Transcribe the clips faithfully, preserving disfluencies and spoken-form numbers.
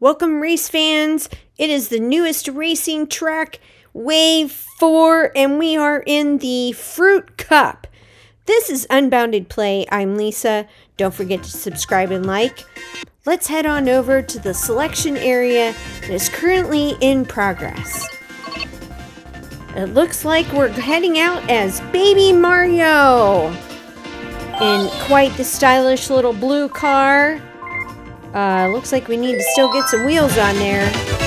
Welcome, race fans. It is the newest racing track, Wave four, and we are in the Fruit Cup. This is Unbounded Play. I'm Lisa. Don't forget to subscribe and like. Let's head on over to the selection area that is currently in progress. It looks like we're heading out as Baby Mario in quite the stylish little blue car. Uh, looks like we need to still get some wheels on there.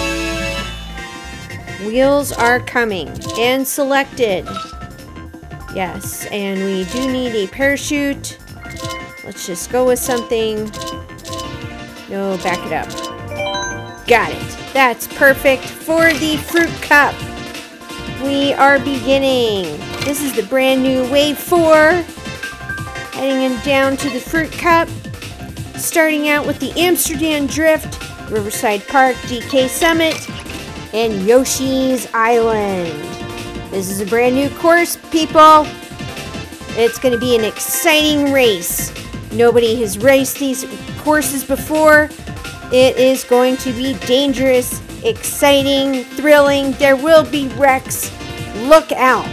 Wheels are coming and selected. Yes, and we do need a parachute. Let's just go with something. No, back it up. Got it. That's perfect for the Fruit Cup. We are beginning. This is the brand new Wave four. Heading down to the Fruit Cup. Starting out with the Amsterdam Drift, Riverside Park, D K Summit, and Yoshi's Island. This is a brand new course, people. It's going to be an exciting race. Nobody has raced these courses before. It is going to be dangerous, exciting, thrilling. There will be wrecks. Look out.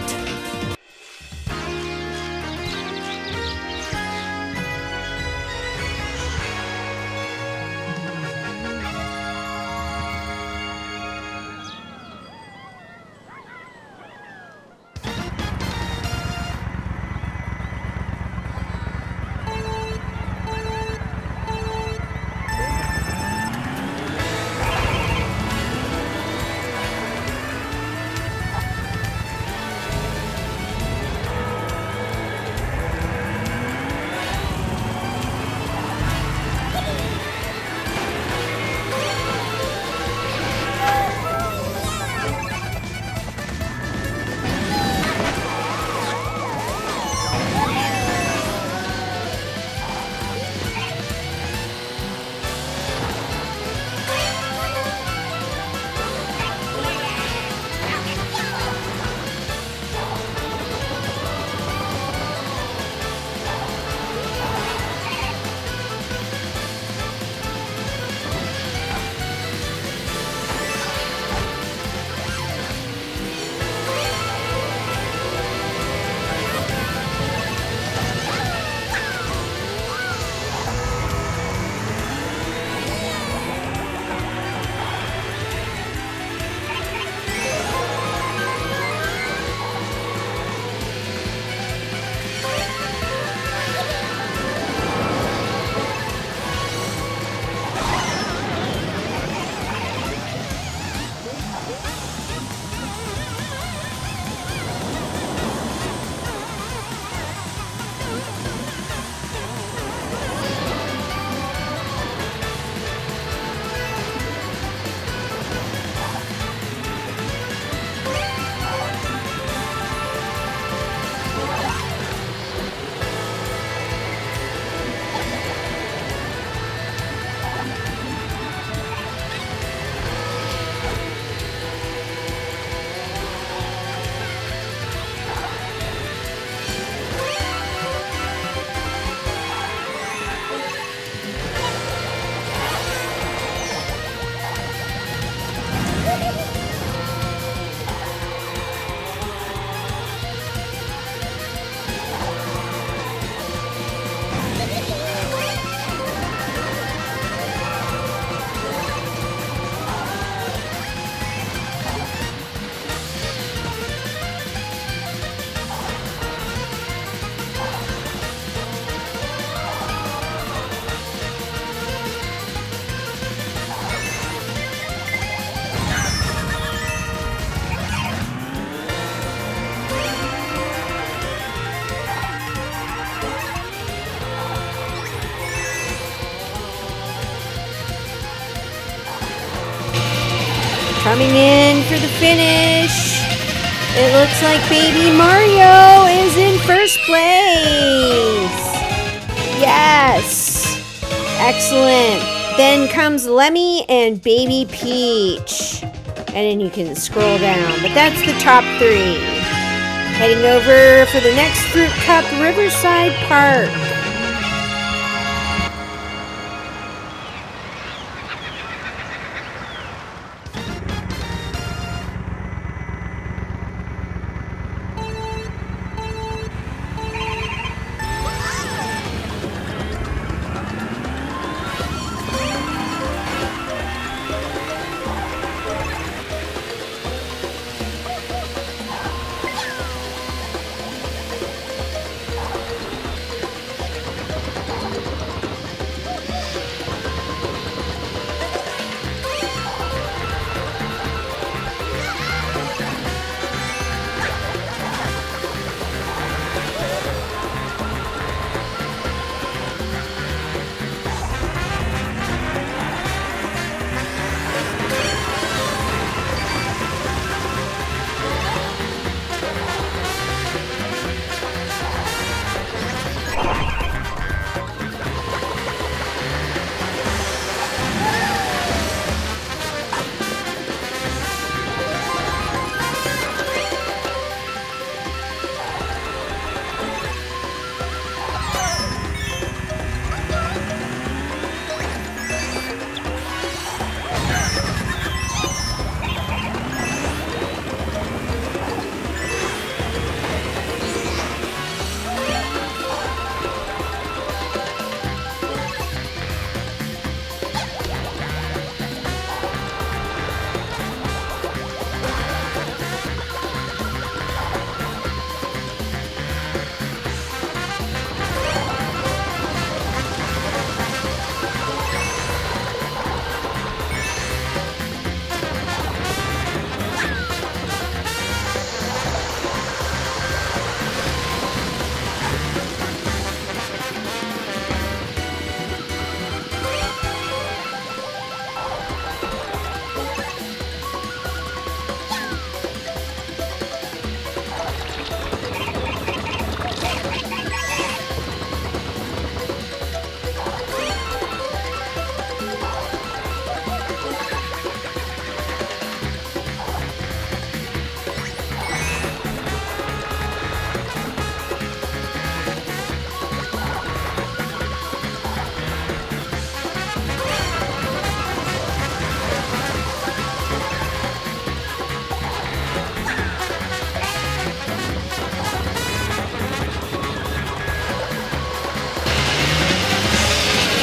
Coming in for the finish, it looks like Baby Mario is in first place. Yes, excellent. Then comes Lemmy and Baby Peach. And then you can scroll down, but that's the top three. Heading over for the next Fruit Cup, Riverside Park.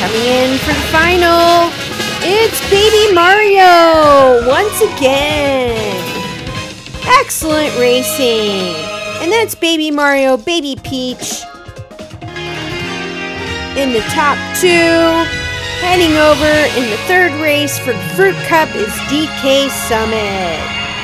Coming in for the final, it's Baby Mario once again. Excellent racing. And that's Baby Mario, Baby Peach in the top two. Heading over in the third race for the Fruit Cup is D K Summit.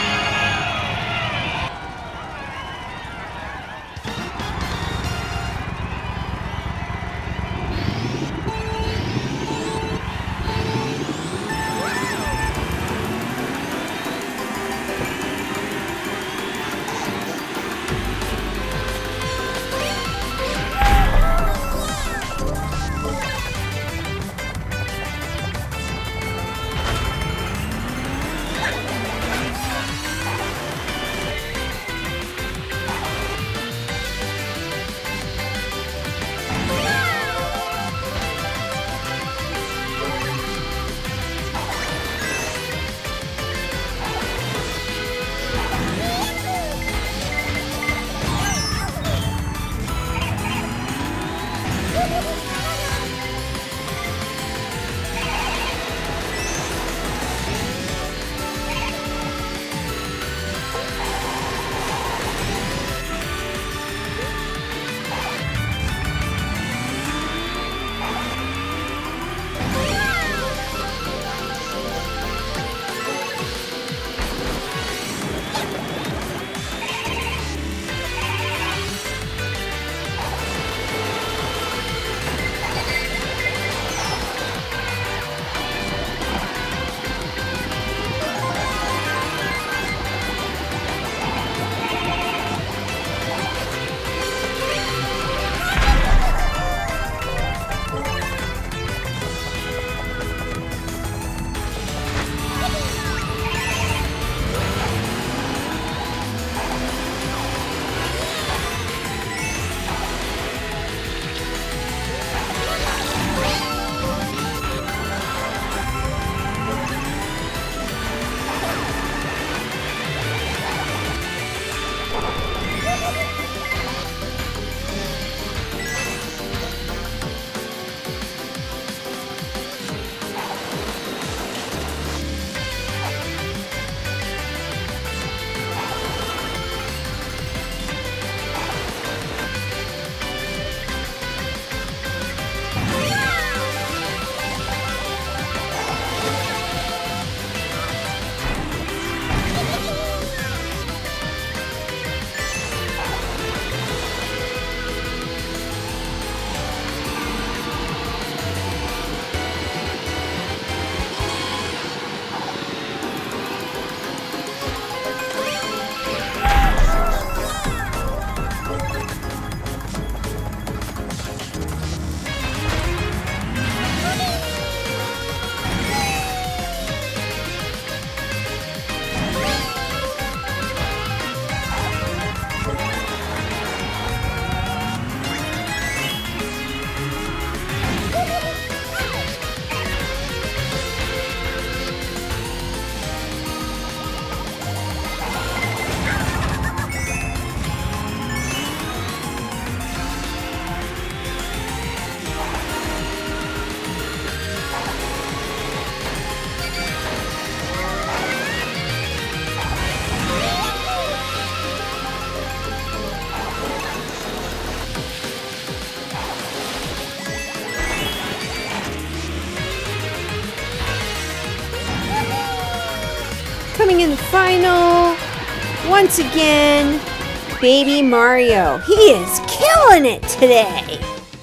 Coming in the final, once again, Baby Mario. He is killing it today.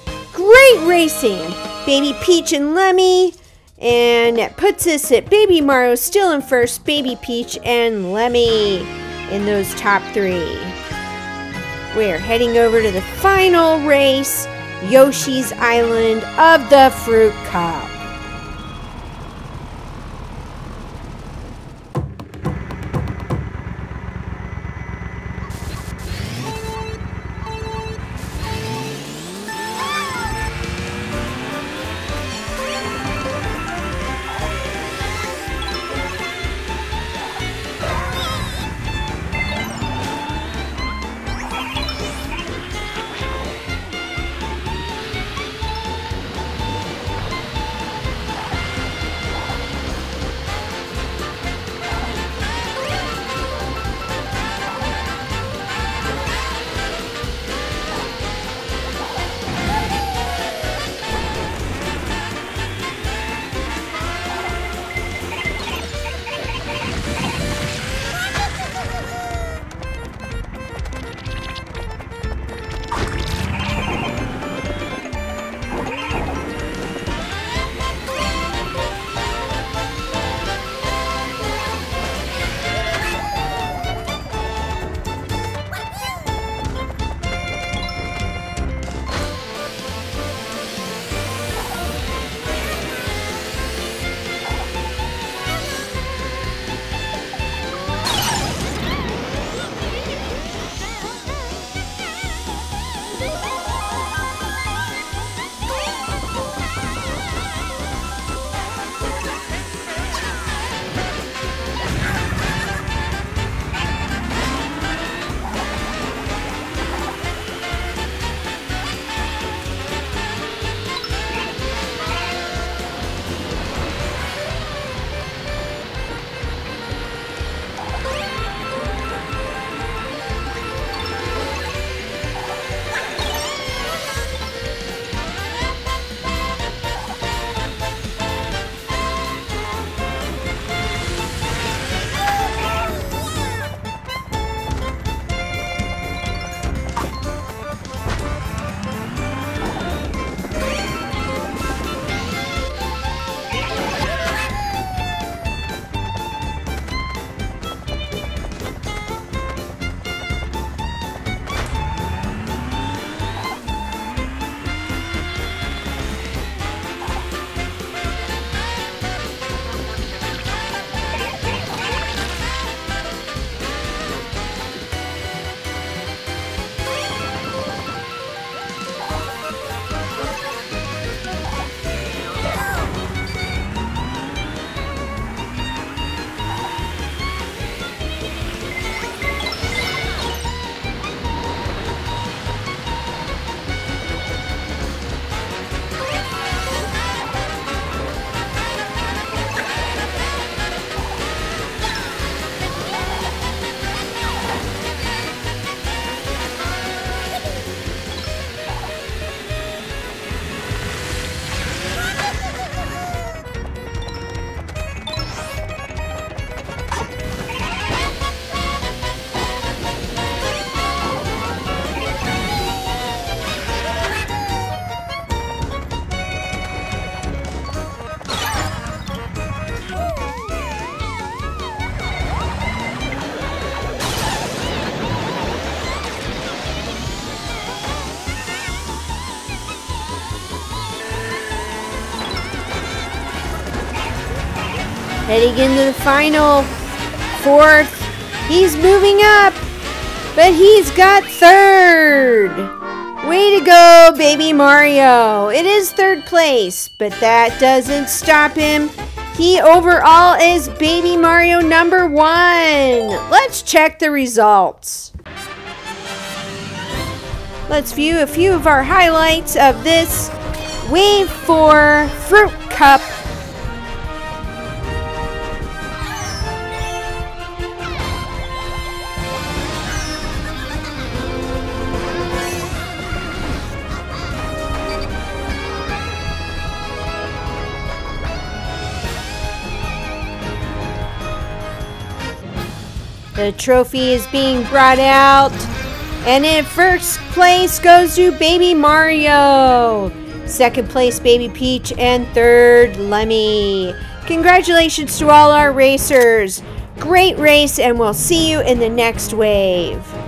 Great racing. Baby Peach and Lemmy. And that puts us at Baby Mario still in first, Baby Peach and Lemmy in those top three. We're heading over to the final race, Yoshi's Island of the Fruit Cup. Heading into the final. Fourth. He's moving up. But he's got third. Way to go, Baby Mario. It is third place, but that doesn't stop him. He overall is Baby Mario number one. Let's check the results. Let's view a few of our highlights of this Wave four Fruit Cup. The trophy is being brought out, and in first place goes to Baby Mario. Second place, Baby Peach, and third, Lemmy. Congratulations to all our racers. Great race, and we'll see you in the next wave.